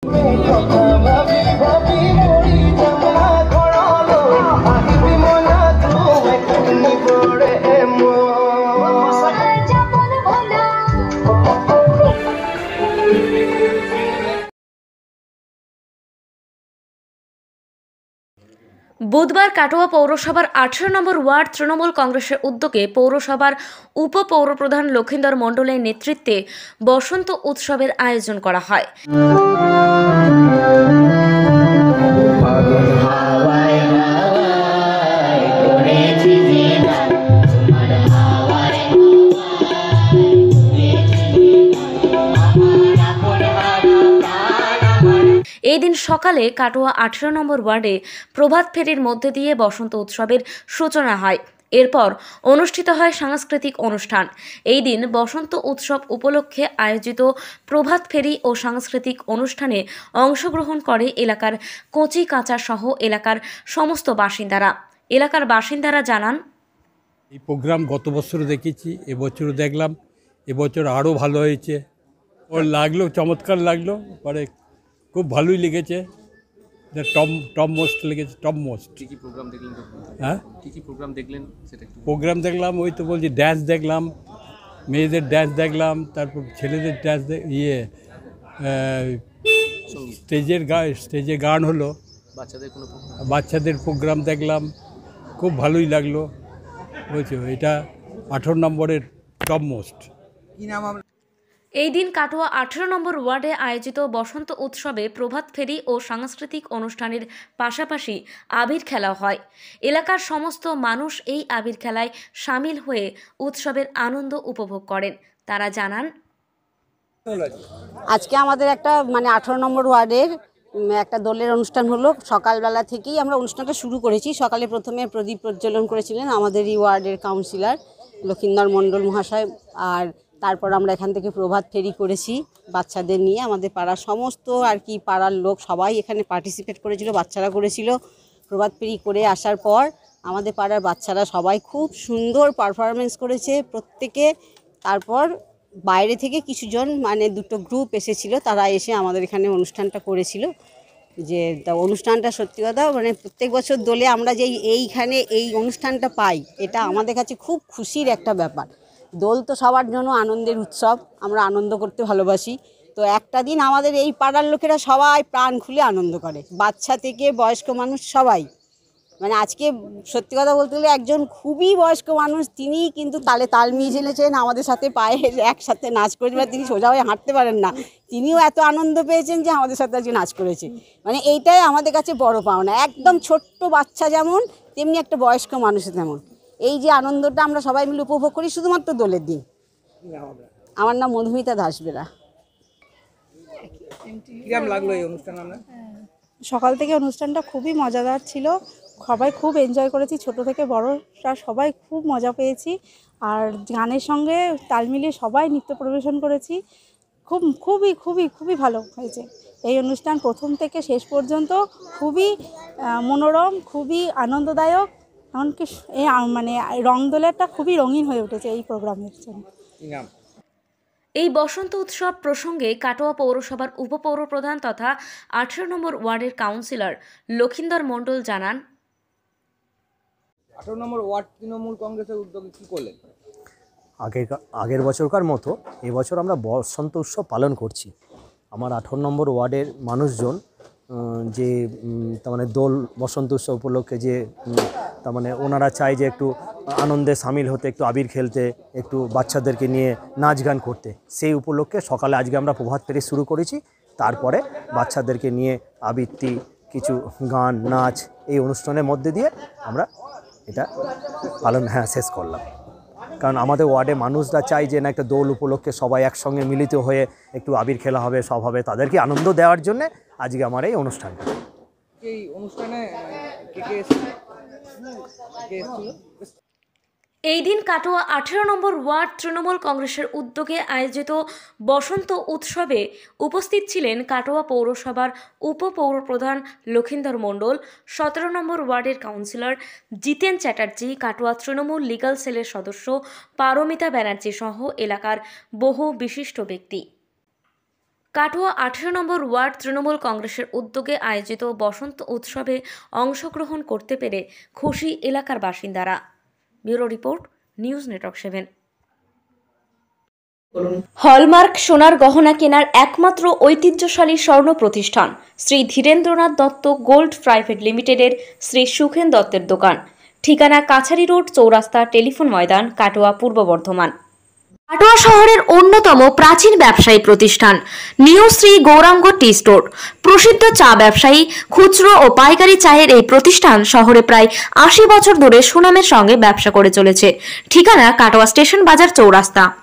বুধবার কাটোয়া পৌরসভার 18 নম্বর ওয়ার্ড তৃণমূল কংগ্রেসের উদ্যোগে পৌরসভার উপপৌরপ্রধান লক্ষিন্দর মণ্ডলের নেতৃত্বে বসন্ত উৎসবের আয়োজন করা হয়। এই দিন সকালে কাটোয়া 18 নম্বর ওয়ার্ডে প্রভাত ফেরির মধ্যে দিয়ে বসন্ত উৎসবের সূচনা হয়। এরপর অনুষ্ঠিত হয় সাংস্কৃতিক অনুষ্ঠান। এই দিন বসন্ত উৎসব উপলক্ষে আয়োজিত প্রভাত ফেরি ও সাংস্কৃতিক অনুষ্ঠানে অংশগ্রহণ করে এলাকার কচি কাঁচা সহ এলাকার সমস্ত বাসিন্দারা। এলাকার বাসিন্দারা জানান, এই প্রোগ্রাম গত বছরও দেখেছি, এবছরও দেখলাম, এবছর আরও ভালো হয়েছে। ওর লাগলো, চমৎকার লাগলো, পরে খুব ভালোই লেগেছে। টপ মোস্ট লেগেছে, টপ মোস্ট। কী কী প্রোগ্রাম দেখলেন? হ্যাঁ, কী কী প্রোগ্রাম দেখলেন সেটা একটু। প্রোগ্রাম দেখলাম, ওই তো বলছি ড্যান্স দেখলাম, মেয়েদের ড্যান্স দেখলাম, তারপর ছেলেদের ড্যান্স স্টেজে গান হলো, বাচ্চাদের প্রোগ্রাম দেখলাম, খুব ভালোই লাগলো। বলছি এটা 18 নম্বরের টপ মোস্ট। কী নাম? এই দিন কাটোয়া 18 নম্বর ওয়ার্ডে আয়োজিত বসন্ত উৎসবে প্রভাত ফেরি ও সাংস্কৃতিক অনুষ্ঠানের পাশাপাশি আবির খেলা হয়। এলাকার সমস্ত মানুষ এই আবির খেলায় সামিল হয়ে উৎসবের আনন্দ উপভোগ করেন। তারা জানান, আজকে আমাদের একটা 18 নম্বর ওয়ার্ডের একটা দোলের অনুষ্ঠান হলো। সকালবেলা থেকেই আমরা অনুষ্ঠানটা শুরু করেছি। সকালে প্রথমে প্রদীপ প্রজ্বলন করেছিলেন আমাদের এই ওয়ার্ডের কাউন্সিলর লক্ষিন্দর মণ্ডল মহাশয়, আর তারপর আমরা এখান থেকে প্রভাত ফেরি করেছি বাচ্চাদের নিয়ে। আমাদের পাড়ার সমস্ত পাড়ার লোক সবাই এখানে পার্টিসিপেট করেছিল, বাচ্চারা করেছিল। প্রভাত ফেরি করে আসার পর আমাদের পাড়ার বাচ্চারা সবাই খুব সুন্দর পারফরমেন্স করেছে প্রত্যেকে। তারপর বাইরে থেকে কিছুজন দুটো গ্রুপ এসেছিল, তারা এসে আমাদের এখানে অনুষ্ঠানটা করেছিল। যে অনুষ্ঠানটা সত্যি কথা প্রত্যেক বছর দোলে আমরা যে এইখানে এই অনুষ্ঠানটা পাই, এটা আমাদের কাছে খুব খুশির একটা ব্যাপার। দোল তো সবার জন্য আনন্দের উৎসব, আমরা আনন্দ করতে ভালোবাসি। তো একটা দিন আমাদের এই পাড়ার লোকেরা সবাই প্রাণ খুলে আনন্দ করে, বাচ্চা থেকে বয়স্ক মানুষ সবাই। আজকে সত্যি কথা বলতে গেলে একজন খুবই বয়স্ক মানুষ, তিনি কিন্তু তালে তাল মিলিয়েছেন আমাদের সাথে, পায়ে একসাথে নাচ করেছেন। তিনি সোজা হয়ে হাঁটতে পারেন না, তিনিও এত আনন্দ পেয়েছেন যে আমাদের সাথে আজকে নাচ করেছে। এইটাই আমাদের কাছে বড় পাওনা। একদম ছোট্ট বাচ্চা যেমন, তেমনি একটা বয়স্ক মানুষ তেমন। এই যে আনন্দটা আমরা সবাই মিলে উপভোগ করি শুধুমাত্র দোলের দিন। আমার নাম মধুমিতা দাসবেরা। কিরকম লাগলো এই অনুষ্ঠান? আমরা সকাল থেকে অনুষ্ঠানটা খুবই মজাদার ছিল, সবাই খুব এনজয় করেছি, ছোট থেকে বড়রা সবাই খুব মজা পেয়েছি। আর গানের সঙ্গে তাল মিলিয়ে সবাই নৃত্য পরিবেশন করেছি। খুবই খুবই খুবই ভালো হয়েছে এই অনুষ্ঠান, প্রথম থেকে শেষ পর্যন্ত খুবই মনোরম, খুবই আনন্দদায়ক। এমনকি এই রং দোলেরটা খুবই রঙিন হয়ে উঠেছে এই প্রোগ্রামের জন্য। এই বসন্ত উৎসব প্রসঙ্গে কাটোয়া পৌরসভার উপপৌরপ্রধান তথা 18 নম্বর ওয়ার্ডের কাউন্সিলর লক্ষিন্দর মণ্ডল জানান, 18 নম্বর ওয়ার্ড তৃণমূল কংগ্রেসের উদ্যোগে কী করলেন? আগের বছরকার মতো এবছর আমরা বসন্ত উৎসব পালন করছি। আমার 18 নম্বর ওয়ার্ডের মানুষজন যে দোল বসন্ত উৎসব উপলক্ষে যে ওনারা চায় যে একটু আনন্দে সামিল হতে, একটু আবির খেলতে, একটু বাচ্চাদেরকে নিয়ে নাচ গান করতে, সেই উপলক্ষে সকালে আজকে আমরা প্রভাত ফেরি শুরু করেছি। তারপরে বাচ্চাদেরকে নিয়ে আবৃত্তি, কিছু গান, নাচ, এই অনুষ্ঠানের মধ্যে দিয়ে আমরা এটা পালন শেষ করলাম। কারণ আমাদের ওয়ার্ডে মানুষরা চাই যে না, একটা দোল উপলক্ষে সবাই একসঙ্গে মিলিত হয়ে একটু আবির খেলা হবে, সব হবে, তাদেরকে আনন্দ দেওয়ার জন্যে আজকে আমার এই অনুষ্ঠানটা। এই অনুষ্ঠানে এই দিন কাটোয়া 18 নম্বর ওয়ার্ড তৃণমূল কংগ্রেসের উদ্যোগে আয়োজিত বসন্ত উৎসবে উপস্থিত ছিলেন কাটোয়া পৌরসভার উপপৌরপ্রধান লক্ষিন্দর মণ্ডল, 17 নম্বর ওয়ার্ডের কাউন্সিলর জিতেন চ্যাটার্জি, কাটোয়া তৃণমূল লিগ্যাল সেলের সদস্য পারমিতা ব্যানার্জি সহ এলাকার বহু বিশিষ্ট ব্যক্তি। কাটোয়া 18 নম্বর ওয়ার্ড তৃণমূল কংগ্রেসের উদ্যোগে আয়োজিত বসন্ত উৎসবে অংশগ্রহণ করতে পেরে খুশি এলাকার বাসিন্দারা। Bureau report, news network 7। Hallmark সোনার গহনা কেনার একমাত্র ঐতিহ্যশালী স্বর্ণ প্রতিষ্ঠান শ্রী ধীরেন্দ্রনাথ দত্ত গোল্ড প্রাইভেট লিমিটেডের শ্রী সুখেন দত্তের দোকান। ঠিকানা কাছারি রোড, চৌরাস্তা, টেলিফোন ময়দান, কাটোয়া, পূর্ব বর্ধমান। কাটোয়া শহরের অন্যতম প্রাচীন ব্যবসায়ী প্রতিষ্ঠান new Shri Gouranga tea store. প্রসিদ্ধ চা ব্যবসায়ী, খুচরো ও পাইকারি চায়ের এই প্রতিষ্ঠান শহরে প্রায় 80 বছর ধরে সুনামের সঙ্গে ব্যবসা করে চলেছে। ঠিকানা কাটোয়া স্টেশন বাজার, চৌরাস্তা।